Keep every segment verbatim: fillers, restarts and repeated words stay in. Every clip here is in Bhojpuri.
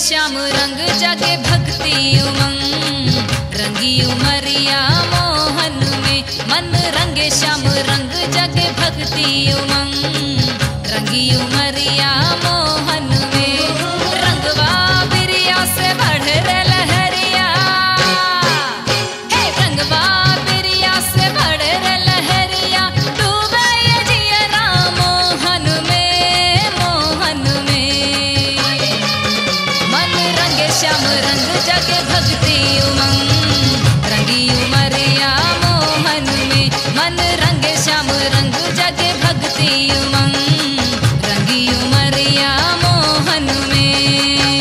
श्याम रंग जगे भक्ति उमंग, रंगी उमरिया मोहन में। मन रंगे श्याम रंग जगे भक्ति उमंग, रंगी उमरिया मोहन में। रंगवा बिरिया से बढ़ रे लहरिया, हे रंगवा बिरिया से बढ़ रे लहरिया। डूबे ये जियरा मोहन में, मोहन में। मन रंगे श्याम रंग जगे भक्ति उमंग, रंगी उमरिया मोहन में। मन रंगे श्याम रंग जगे भक्ति उमंग, रंगी उमरिया मोहन में।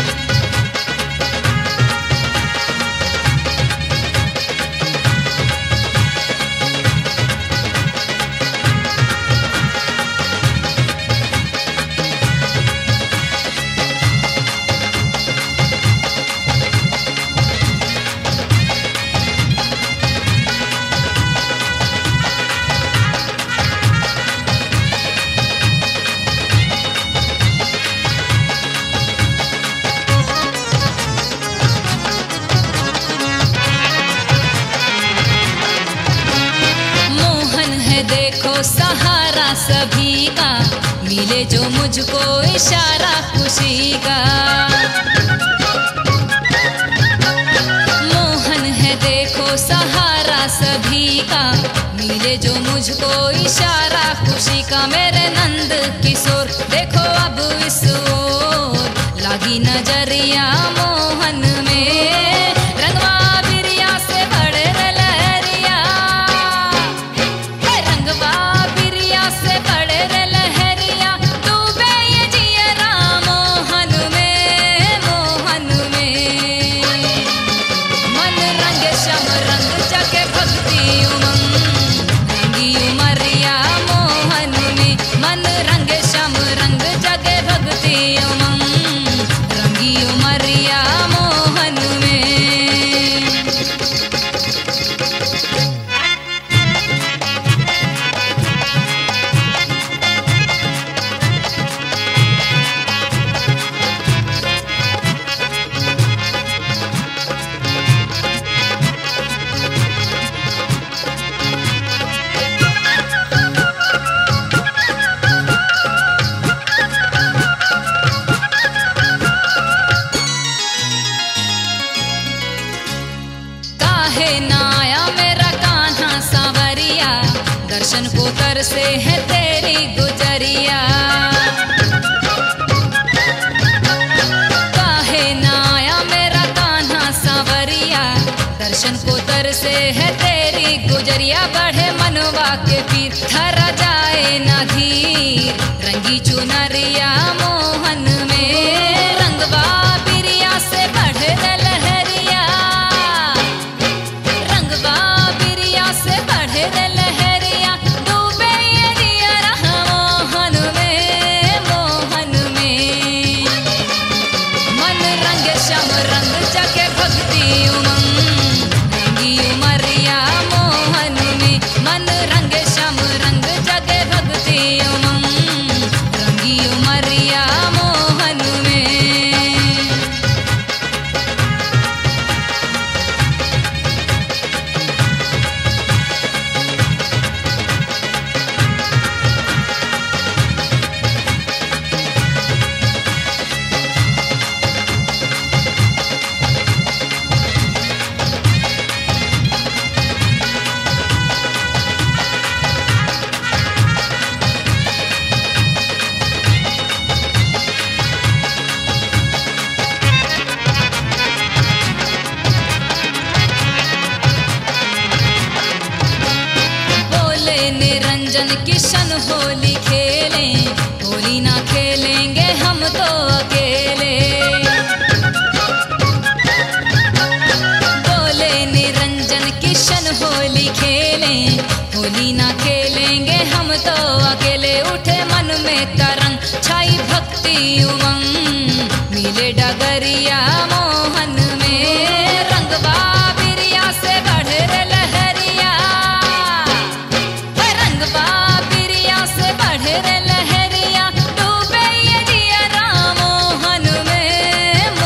देखो सहारा सभी का, मिले जो मुझको इशारा खुशी का। मोहन है देखो सहारा सभी का, मिले जो मुझको इशारा खुशी का। मेरे नंद किशोर देखो अब इस ओर, लागी नजरिया मोहन में। रंगवा बिरिया से बढ़े रे लहरिया, रंगवा बिरिया से बढ़े रे लहरिया। डूबे ये जियरा मोहन में, मोहन में। मन रंगे श्याम रंग जगे भक्ति उमंग, रंगी उमरिया मोहन में। मन रंगे श्याम रंग जगे भक्ति उमंग, रंगी उमरिया मोहन में। काहे ना आया मेरा कान्हा सांवरिया, दर्शन को तरसे है तेरी गुजरिया। काहे ना आया मेरा कान्हा सांवरिया, दर्शन को तरसे है तेरी गुजरिया। बढ़े मनवा के पीर धरा जाए ना धीर, रंगी चुनरिया मोहन में। रंगवा बिरिया से बढ़े रे लहरिया, रंगवा बिरिया से बढ़े रे लहरिया। डूबे ये जियरा मोहन में, मोहन में। मन रंगे श्याम रंग जगे भक्ति उमंग, रंगी उमरिया मोहन में। मन रंगे श्याम रंग जगे भक्ति उमंग, रंगी उमरिया मोहन में। बोले निरंजन किशन होली खेलें, होली ना खेलेंगे हम तो अकेले। बोले निरंजन किशन होली खेलें, होली ना खेलेंगे हम तो अकेले। उठे मन में तरंग छाई भक्ति उमंग, मिले डगरिया मोहन में। रंगवा बिरिया से बढ़े रे लहरिया, रंगवा बिरिया से बढ़े रे लहरिया। डूबे ये जियरा मोहन में,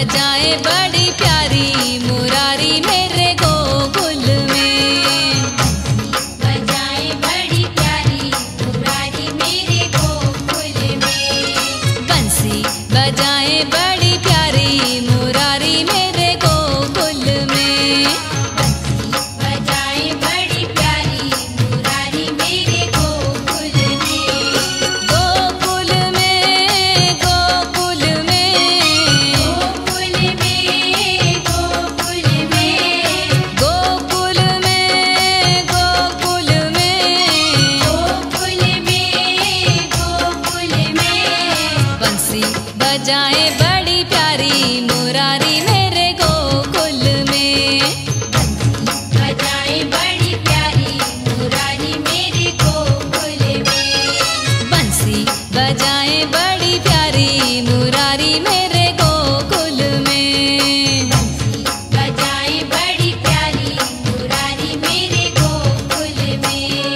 बजाए बड़ी प्यारी मुरारी मेरे गोकुल में। बजाए बड़ी प्यारी मुरारी मेरे गोकुल में। बंसी बजाए बड़ी प्यारी मुरारी मेरे गोकुल में। बजाए बड़ी प्यारी मुरारी मेरे गोकुल में। गोकुल में गोकुल में गोकुल में गोकुल में गोकुल में गोकुल में गोकुल में गोकुल में। बंसी बजाए बड़ी प्यारी मुरारी मेरे गोकुल में। बजाए बड़ी प्यारी मुरारी मेरे गोकुल में। बंसी बजाए बड़ी प्यारी मुरारी मेरे गोकुल में। बजाए बड़ी प्यारी मुरारी मेरे गोकुल में।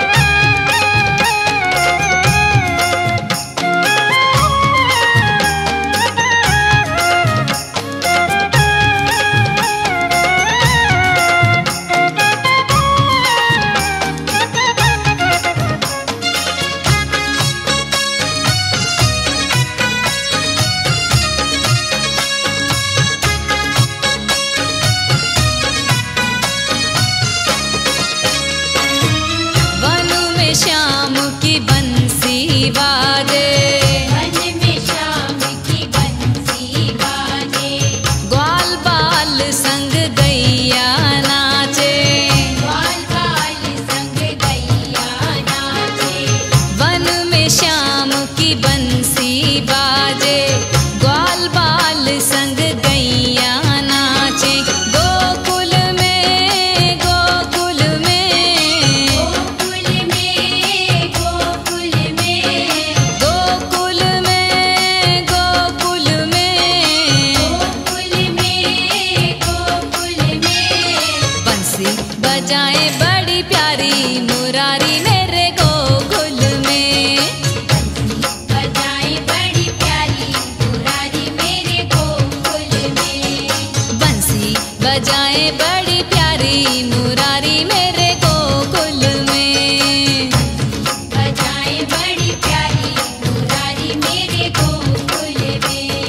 वन में श्याम की बंसी बाजे। वन में श्याम की बंसी बाजे। ग्वाल बाल संग गैया नाचे। ग्वाल बाल संग गैया नाचे। वन में श्याम की बंसी बाजे। ग्वाल बाल संग गैया नाचे। गोकुल में गोकुल में गोकुल में गोकुल में गोकुल में गोकुल में गोकुल में गोकुल में। बंसी बजाए बड़ी प्यारी मुरारी मेरे गोकुल में। बजाए बड़ी प्यारी मुरारी मेरे गोकुल में। बंसी बजाए बड़ी प्यारी मुरारी मेरे गोकुल में। बजाए बड़ी प्यारी मुरारी मेरे गोकुल में।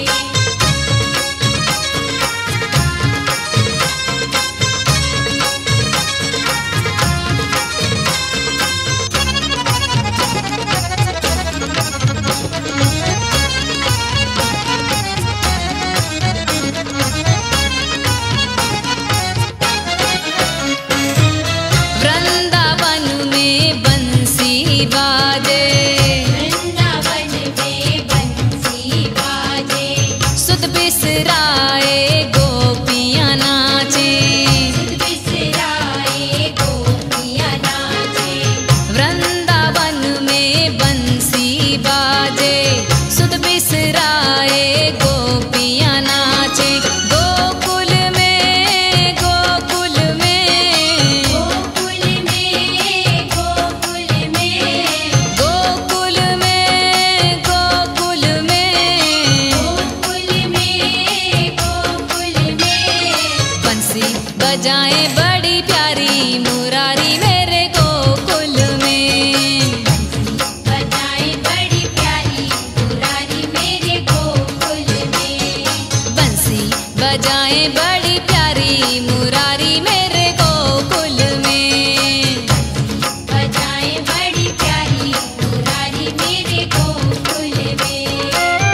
वृंदावन में बंसी बाजे। वृंदावन में बंसी बाजे। सुध बिसराए गोपियाँ नाचे। सुध बिसराए गोपियाँ नाचे। वृंदावन में बंसी बाजे। सुध बिसराए गोपियाँ नाचे। गोकुल में गोकुल में गोकुल में गोकुल में गोकुल में गोकुल में गोकुल में गोकुल में। बंसी बजाए बड़ी प्यारी मुरारी मेरे गोकुल में। बजाए बड़ी प्यारी मुरारी मेरे गोकुल में। बंसी बजाए बड़ी प्यारी मुरारी मेरे गोकुल में। बजाए बड़ी प्यारी मुरारी मेरे गोकुल में।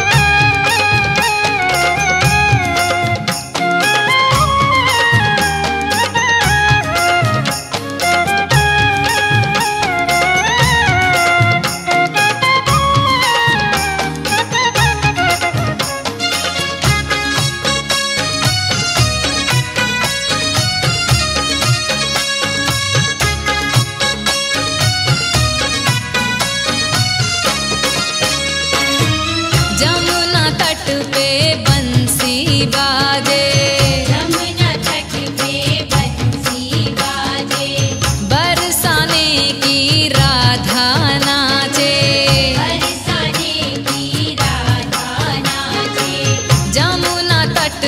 जमुना तट पे बंसी बाजे। यमुना तट पे बंसी बाजे। बरसाने की राधा नाचे। बरसाने की राधा नाचे। जमुना तट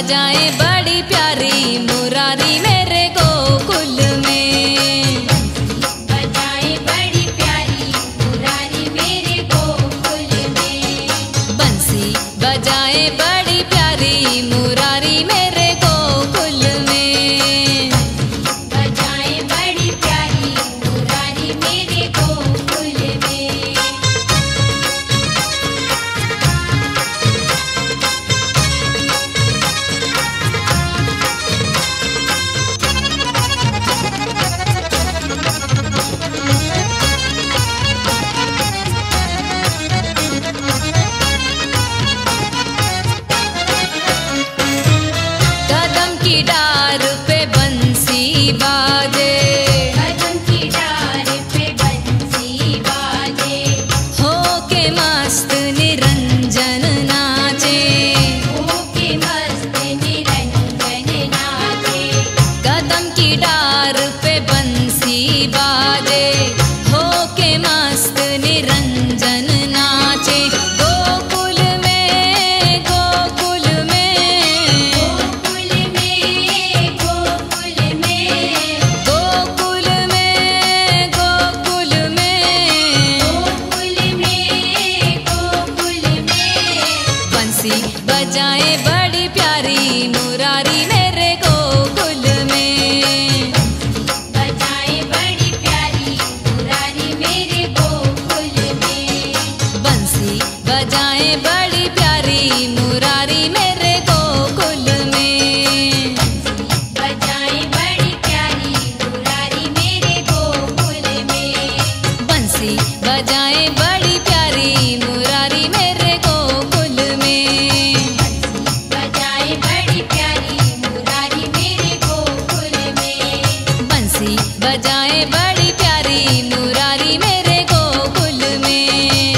बजाए बड़ी प्यारी मुरारी मेरे गोकुल में। बजाए बड़ी प्यारी मुरारी मेरे गोकुल में। बंसी बजाए बड़ी प्यारी मुरारी मेरे गोकुल में। बजाए बड़ी प्यारी मुरारी मेरे गोकुल में। कदम की डार पे बंसी बाजे, कदम की डार पे बंसी बाजे। हो के मस्त निरंजन नाचे। हो के मस्त निरंजन नाचे। कदम की डार पे बंसी बाजे, हो के मस्त निरंजन नाचे। गोकुल में गोकुल में गोकुल में गोकुल में गोकुल में गोकुल में गोकुल में गोकुल में। बंसी बजाए बड़ी प्यारी मुरारी मेरे गोकुल में। बजाए बड़ी प्यारी मुरारी मेरे गोकुल में। बंसी बजाए बड़ी प्यारी मुरारी मेरे गोकुल में। बजाए बड़ी प्यारी मुरारी मेरे गोकुल में। बंसी बजाए बड़ी प्यारी मुरारी मेरे गोकुल में। बजाए बड़ी प्यारी मुरारी मेरे गोकुल में। बंसी बजाए बड़ी प्यारी मुरारी मेरे गोकुल में।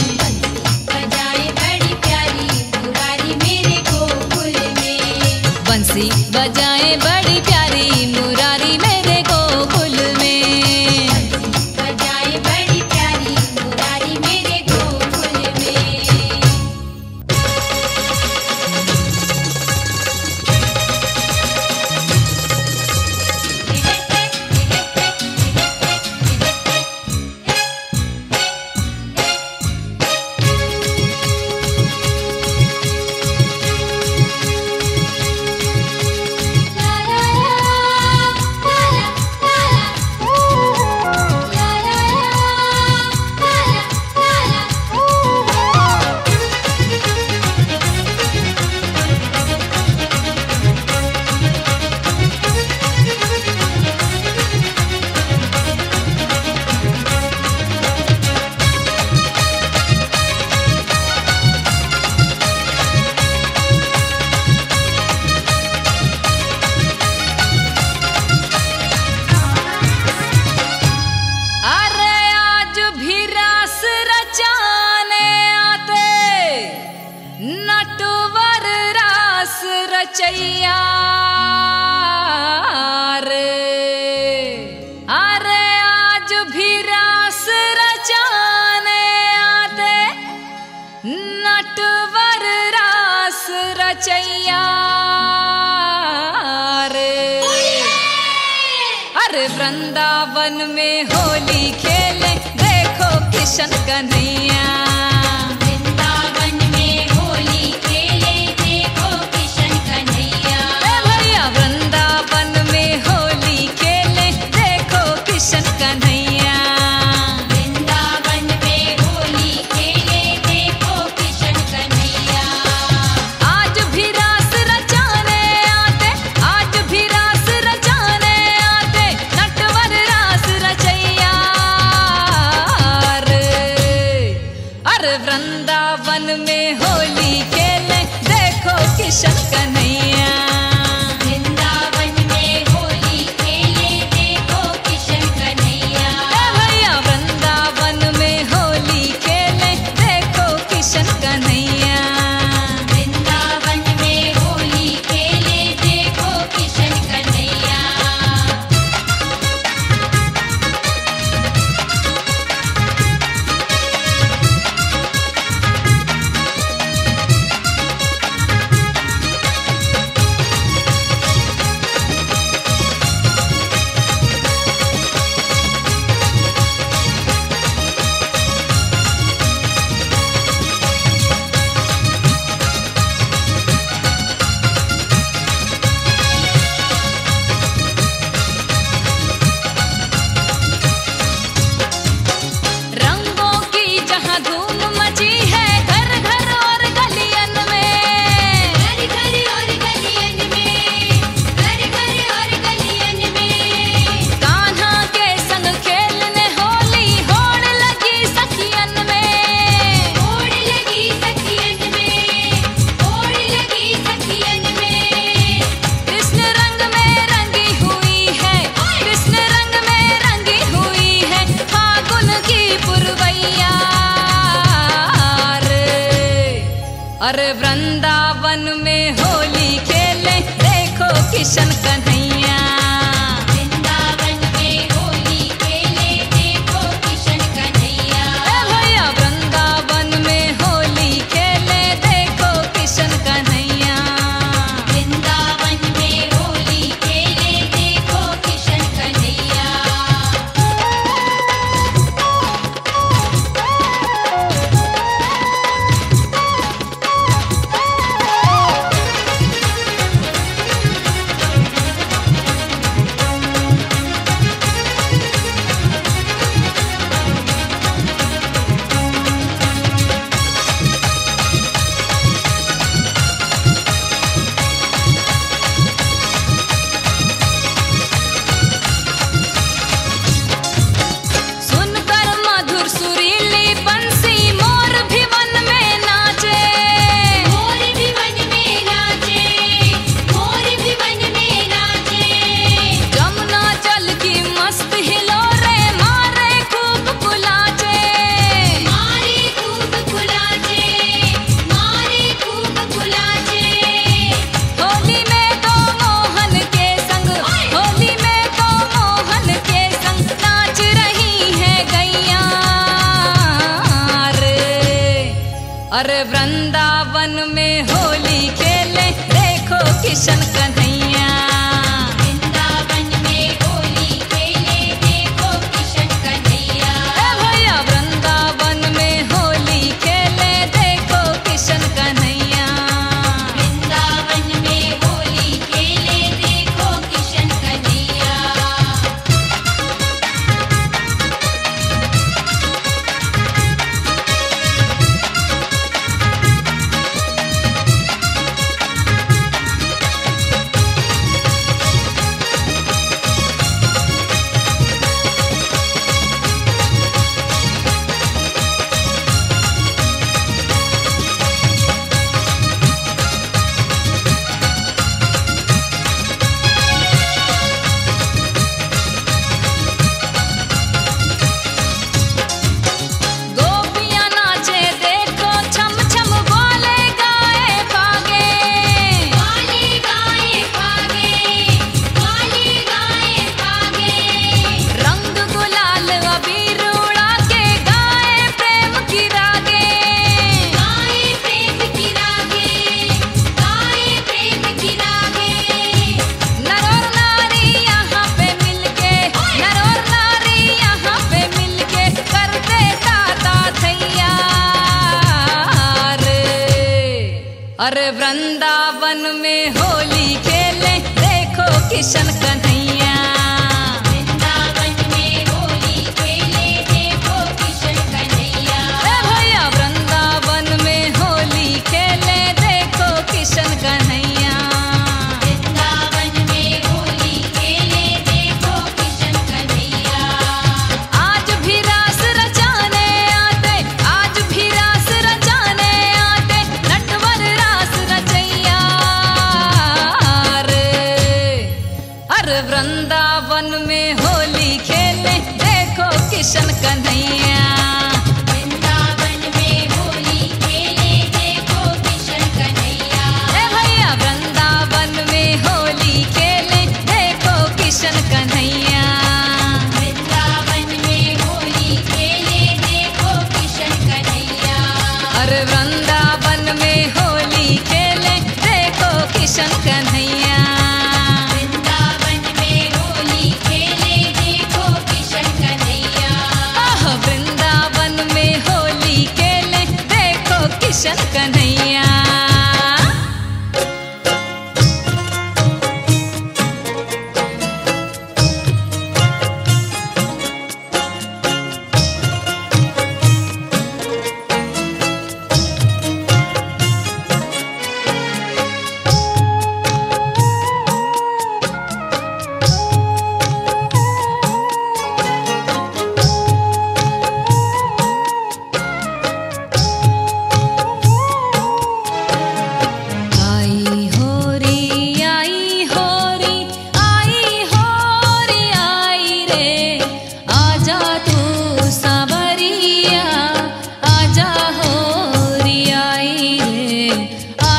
बजाए बड़ी प्यारी मुरारी मेरे गोकुल में। बंसी बजाए बड़ी प्यारी मुरारी मेरे गोकुल में। बजाए बड़ी प्यारी मुरारी मेरे गोकुल में। ला ला ला ला ला ला ला ला अरे आज भी रास रचाने आते नटवर रास रचैया रे। अरे आज भी रास रचाने आते नटवर रास रचैया रे। अरे वृंदावन में होली खेले देखो किशन कन्हैया। वृंदावन में होली खेले देखो किशन कन्हैया। ए भैया वृंदावन में होली खेले देखो किशन कन्हैया। वृंदावन में होली खेले देखो किशन कन्हैया। आज भी रास रचाने आते, आज भी रास रचाने आते नटवर रास रचैया रे। अरे अरे वृंदावन में होली खेले देखो किशन कन्हैया। वृंदावन में होली खेले देखो किशन कन्हैया। ए भैया वृंदावन में होली खेले देखो किशन कन्हैया। वृंदावन में होली खेले देखो किशन कन्हैया। सुनकर मधुर सुरीली बंसी मोर भी वन में नाचे। मोर भी वन में नाचे, मोर भी वन में नाचे। जमुना जल की मस्त हिलोरे मारे खूब कुलाचे। मारे खूब कुलाचे, मारे खूब कुलाचे। होली में तो मोहन के संग, होली में तो मोहन के संग नाच रही है गैया रे। अरे वृंदावन में होली खेले देखो किशन कन्हैया। वृंदावन में होली खेले देखो किशन कन्हैया। ए भैया वृंदावन में होली खेले देखो किशन कन्हैया। वृंदावन में होली खेले देखो किशन कन्हैया। गोपियां नाचे देखो छम छम बोले गाए पागे। गाले गाए भागे, गाले गाए भागे। रंग गुलाल अबीर उड़ा के गाए प्रेम की रागे। गाए प्रेम की रागे, गाए प्रेम की रागे। नर और नारी यहाँ पे मिलके, नर और नारी यहाँ पे मिलके करते ताता थैया रे। अरे वृंदावन में होली खेले देखो किशन कन्हैया। वृंदावन में होली खेले देखो किशन कन्हैया। ए भैया वृंदावन में होली खेले देखो किशन कन्हैया। वृंदावन में होली खेले देखो किशन कन्हैया। आज भी रास रचाने आते, आज भी रास रचाने आते नटवर रास रचैया रे। अरे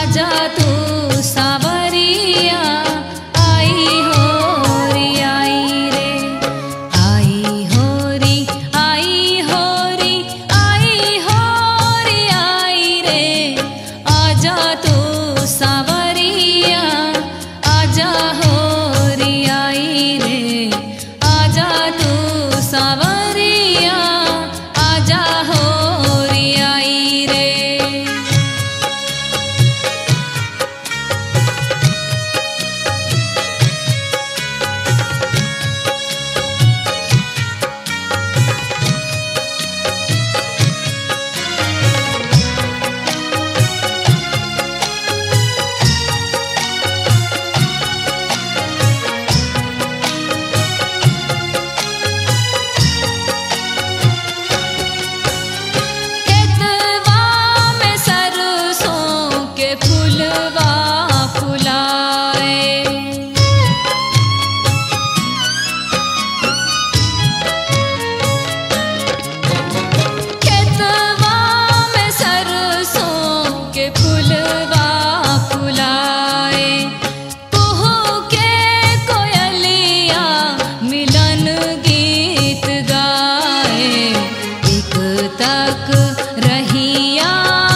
आजा तू सावरिया आई हो री आई रे आई हो री आई हो री आई हो री आई रे आजा तू सावरिया आजा हो री आई रे आजा तू सावरिया आजा हो री आई रे। खेतवा में सरसों के फूलवा फुलाए खेतवा में सरसों के फूलवा फुलाए कुहू के कोयलिया मिलन गीत गाए एक तक रहिया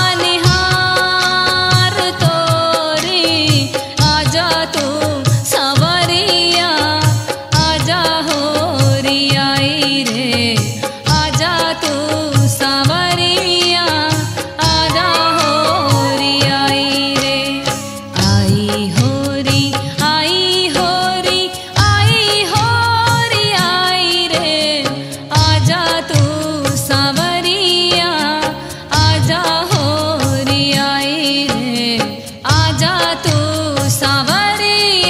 निहार तोरी आजा तू सावरिया आजा हो री आई रे आजा तू सावरिया आजा हो री आई रे आई हो री आई हो री आई हो री आई रे आजा तू सावरिया आजा हो री आई रे आजा तू सावरिया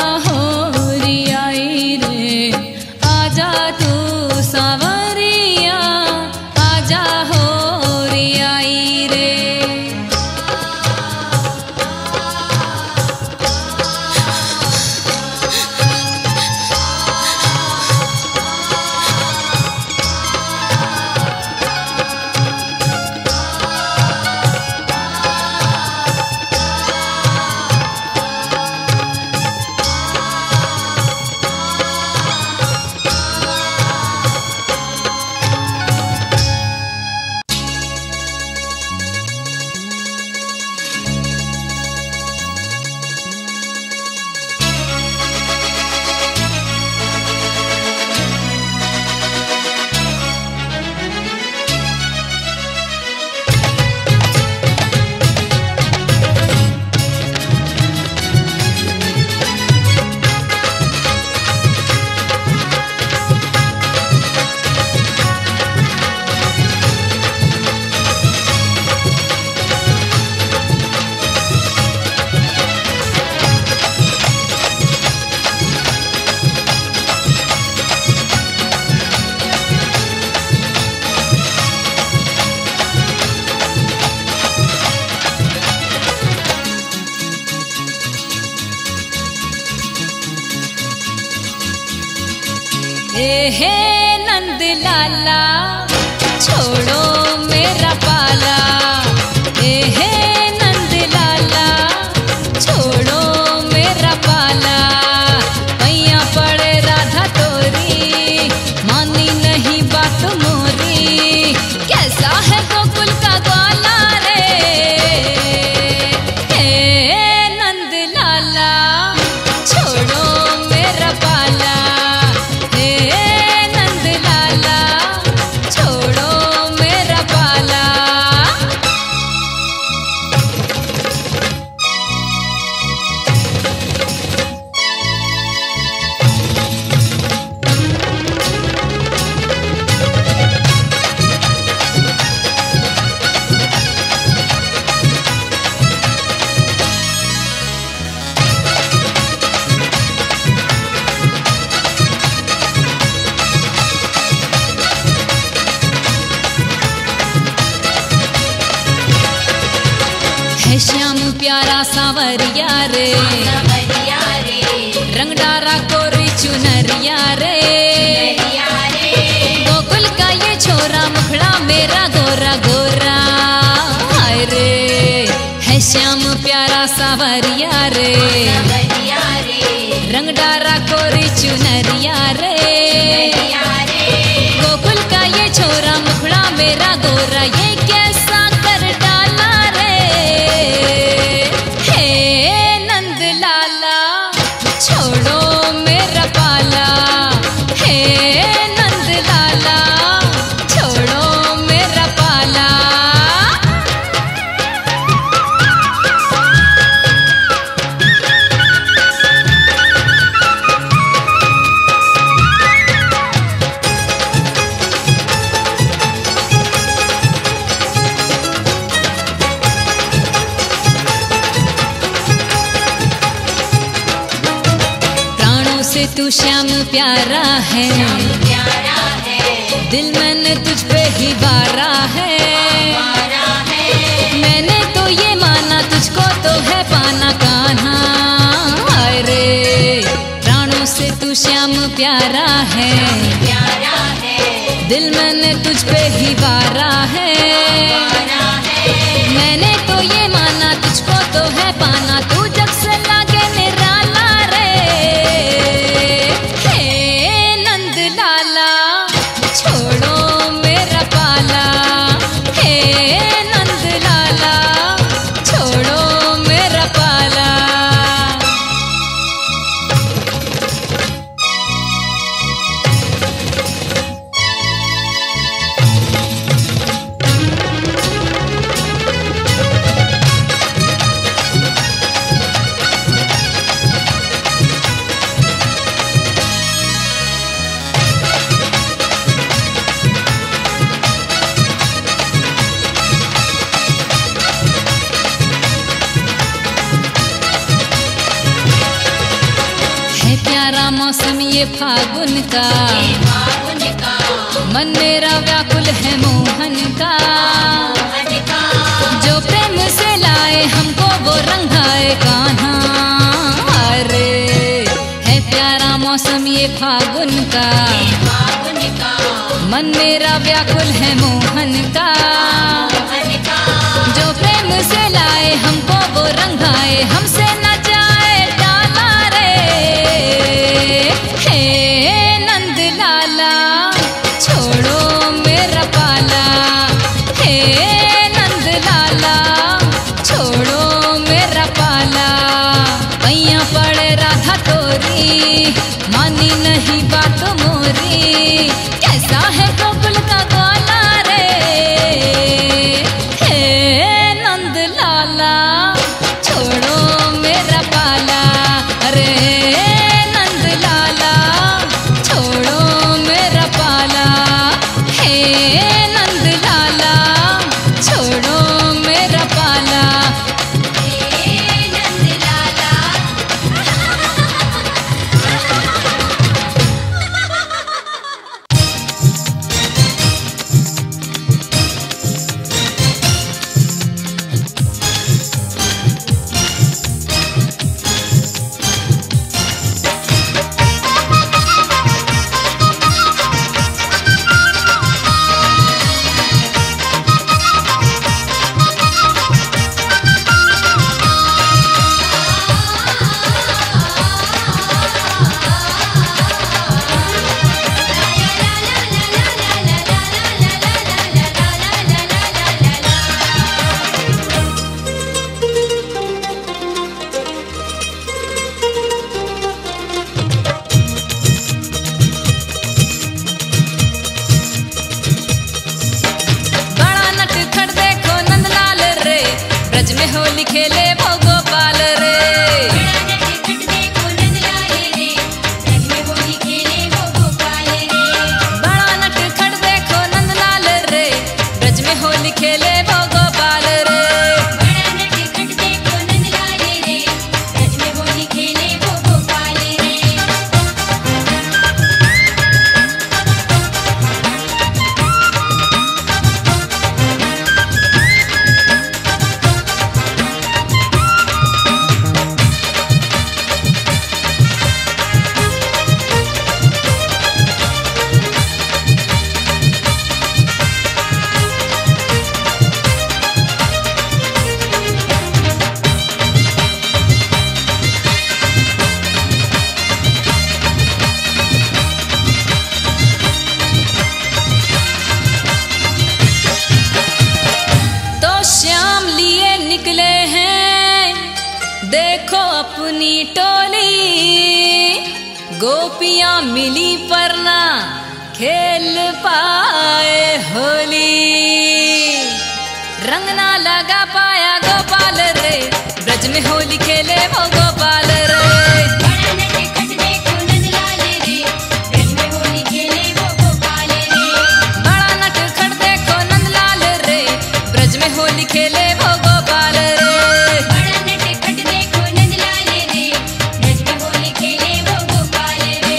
हो रियाई रे, आजा तू सावरिया, आजा हो रियाई रे। ए हे नंद लाला छोड़ो मेरा पाला, ए हे नंद लाला छोड़ो मेरा पाला। पैया पड़े राधा तोरी, मानी नहीं बात मोरी, कैसा है गोकुल का ग्वाला रे। ए नंद लाला छोड़ो मेरा पाला, श्याम प्यारा सांवरिया रे, रंग डारा कोरी चुनरिया रे। गोकुल का ये छोरा मुखड़ा मेरा गोरा गोरा, हाय रे है श्याम प्यारा सांवरिया रे, रंग डारा कोरी चुनरिया रे। गोकुल का ये छोरा मुखड़ा मेरा गोरा, ये कैसा कर डाला रे। हे नंद लाला छोड़ो मेरा पाला, हे नंद लाला छोड़ो मेरा पाला। से तू श्याम प्यारा है, दिल मैंने तुझ पे ही वारा है। मैंने तो ये माना तुझको तो है पाना कान्हा, हाय रे प्राणों से तू श्याम प्यारा है, दिल मैंने तुझ पे ही वारा है। मैंने तो ये माना तुझको तो है पाना, तू जब से लागे निराला रे। हे नंद लाला छोड़ो मेरा पाला, हे नंद लाला छोड़ो मेरा पाला। है प्यारा मौसम ये फागुन का, ये फागुन का, मन मेरा व्याकुल है मोहन का। मोहन का, जो प्रेम से लाए हमको वो रंगाए कान्हा। अरे है प्यारा मौसम ये फागुन का, ये फागुन का, मन मेरा व्याकुल है मोहन का। मोहन का, जो प्रेम से लाए हमको वो रंगाए, हमसे न जाए डाला रे। हे नंद लाला छोड़ो मेरा पाला, हे नंद लाला छोड़ो मेरा पाला। पैया पड़े राधा तोरी, मानी नहीं बात मोरी, कैसा है गोकुल का ग्वाला रे। हे नंद लाला छोड़ो मेरा पाला, अरे नंद लाला छोड़ो मेरा पाला। हे नंद लाला छोड़ो मेरा पाला। हे नंद लाला। बड़ा नटखट देखो नंदलाल रे, ब्रज में होली खेले वो गोपाल रे। बड़ा नटखट देखो नंदलाल रे, ब्रज में होली खेले वो गोपाल रे। बड़ा नटखट देखो नंदलाल रे, ब्रज में होली खेले वो गोपाल रे। बड़ा नटखट देखो नंदलाल रे, ब्रज में होली खेले वो गोपाल रे। तो श्याम लिए निकले हैं देखो अपनी टोली, गोपियां मिली पर ना खेल पाए होली। रंग ना लगा पाया गोपाल रे, ब्रज में होली खेले वो गोपाल रे। बड़ा नटखट देखो नंदलाल रे, ब्रज में होली खेले वो गोपाल रे। बड़ा नटखट देखो नंदलाल रे, ब्रज में होली खेले वो गोपाल रे। बड़ा नटखट देखो नंदलाल रे, ब्रज में होली खेले वो गोपाल रे।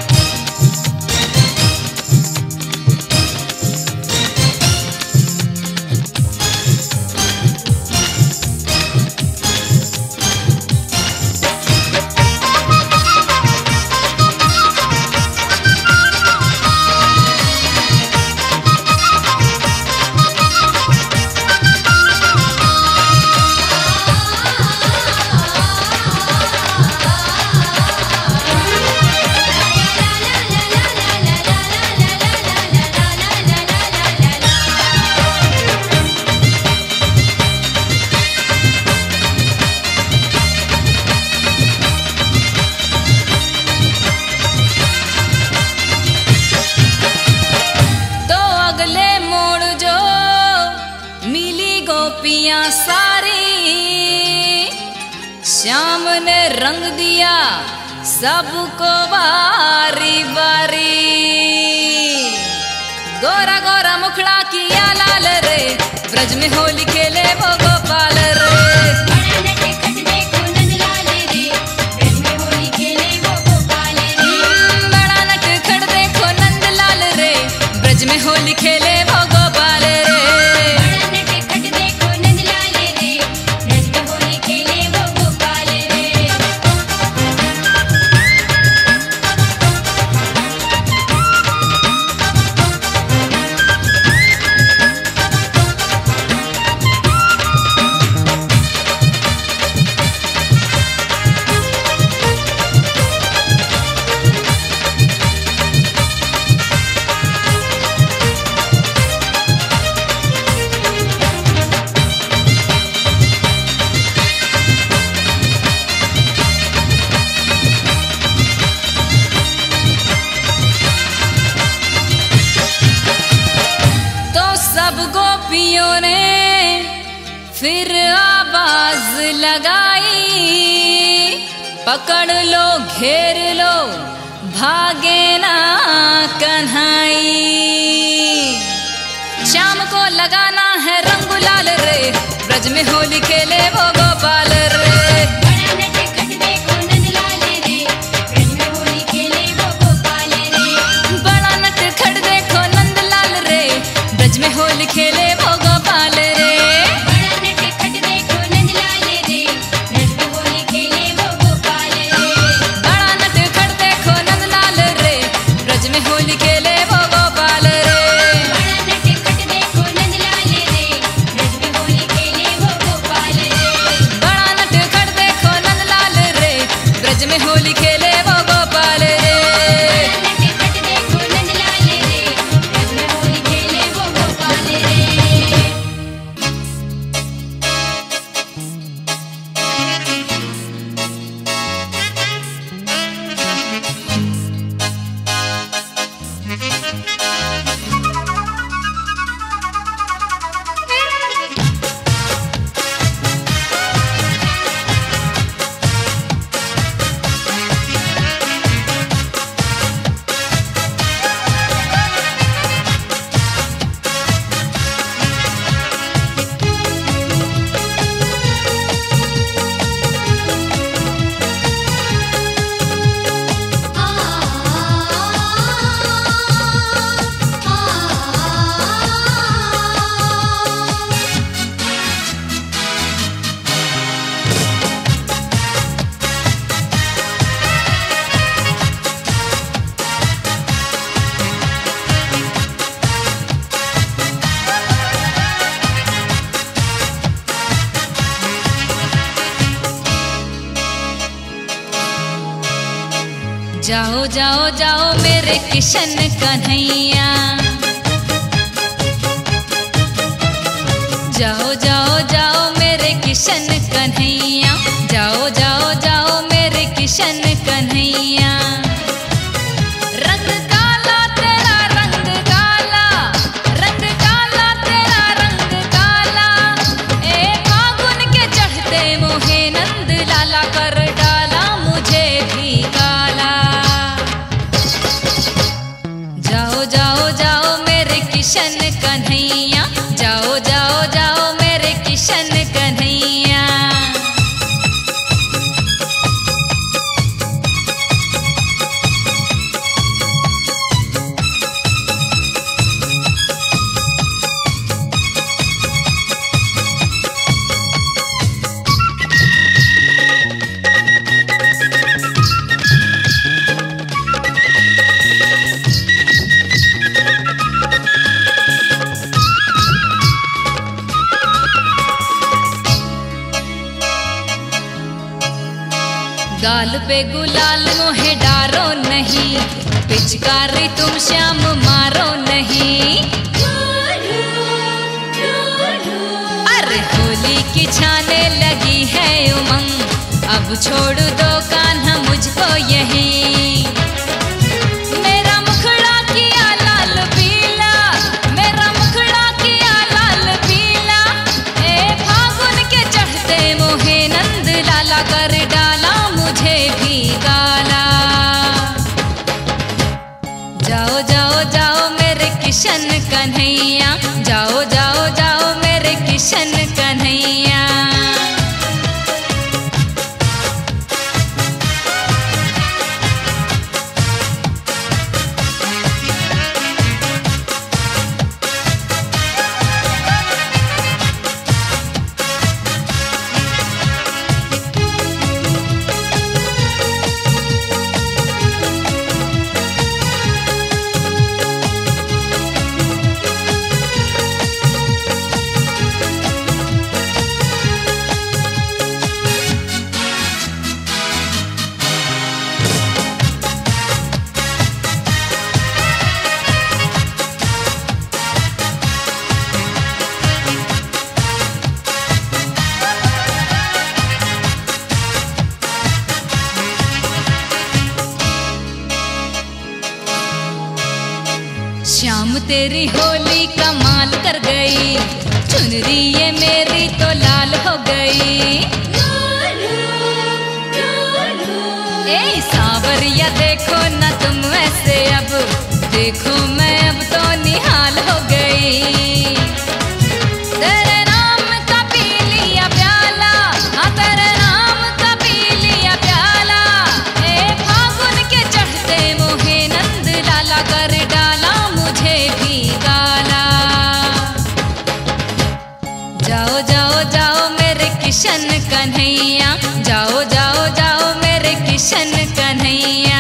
श्याम ने रंग दिया सबको बारी बारी, गोरा गोरा मुखड़ा किया लाल रे, ब्रज में होली खेले वो गोपाल रे। बड़ा नटखट देखो नंदलाल रे, ब्रज में होली खेले वो होली खेले वो गोपाल रे। बड़ा नटखट देखो नंदलाल रे, रज में होली खेले वो गोपाल रे। तो सब गोपियों ने फिर आवाज लगाई, पकड़ लो घेर लो भागे ना कन्हाई। शाम को लगाना है रंग गुलाल रे, ब्रज में होली खेले वो गोपाल रे। बड़ा नटखट देखो नंदलाल रे, रज में होली खेले वो गोपाल रे। बड़ा नटखट देखो नंदलाल रे, ब्रज में होली खेले वो गोपाल रे। बड़ा नटखट देखो नंदलाल रे, रज में होली खेले वो गोपाल रे। बड़ा नटखट देखो नंदलाल रे, ब्रज में होली खेले वो गोपाल रे। बड़ा नटखट देखो नंदलाल रे, रज में होली खेले वो गोपाल रे। बड़ा नटखट देखो नंदलाल रे, ब्रज में होली खेले वो गोपाल रे। नटखट देखो नंदलाल रे, रज में होली खेले वो गोपाल रे। जाओ जाओ जाओ मेरे किशन कन्हैया, जाओ जाओ जाओ मेरे किशन कन्हैया, जाओ जाओ जाओ मेरे किशन कन्हैया। रंग काला तेरा रंग काला, रंग काला तेरा रंग काला, ए फागुन के चढ़ते मोहे नंद लाला कर डाला मुझे भी काला। जाओ जाओ जाओ मेरे किशन कन्हैया, जाओ जाओ जाओ मेरे किशन कन्हैया। गाल पे गुलाल मोहे डारो नहीं, पिचकारी तुम श्याम मारो नहीं। अरे होली की छाने लगी है उमंग, अब छोड़ दो कान्हा मुझको यहीं। मेरा मुखड़ा किया लाल पीला, मेरा मुखड़ा किया लाल पीला, ए फागुन के चढ़ते मोहे नंद लाला कर डाला मुझे भी काला। जाओ जाओ जाओ मेरे किशन कन्हैया, जाओ जाओ जाओ मेरे किशन कन्हैया। शाम तेरी होली कमाल कर गई, चुनरी ये मेरी तो लाल हो गई। ए सावरिया देखो न तुम ऐसे, अब देखो मैं अब तो निहाल हो गई। तेरे नाम का पी लिया प्याला, हाँ तेरे नाम का पी लिया प्याला। ए फागुन के चढ़ते मोहे नंद लाला कर डाला मुझे भी गाला। जाओ जाओ जाओ मेरे किशन कन्हैया, जाओ जाओ जाओ मेरे किशन कन्हैया।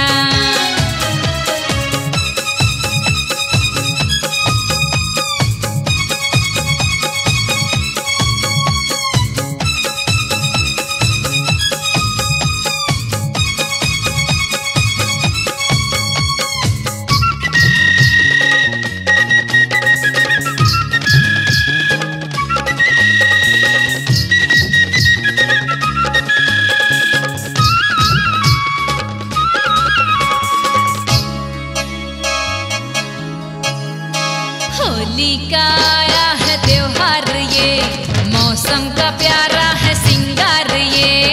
होली का आया है त्योहार ये, मौसम का प्यारा है सिंगार ये।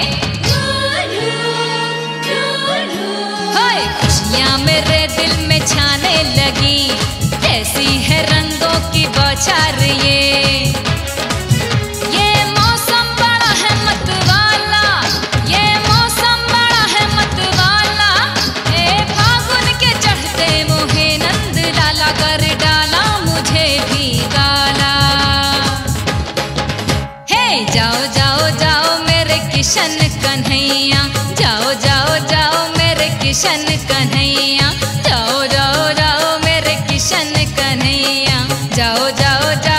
होय खुशियाँ मेरे दिल में छाने लगी, कैसी है रंगों की बौछार ये। ये मौसम बड़ा है मतवाला, ये मौसम बड़ा है मतवाला। ए फागुन के चढ़ते मोहे नंद लाला कर डाला मुझे भी गाला। हे जाओ जाओ जाओ मेरे किशन कन्हैया, जाओ जाओ जाओ मेरे किशन कन्हैया, जाओ जाओ जाओ मेरे किशन कन्हैया, जाओ जाओ जाओ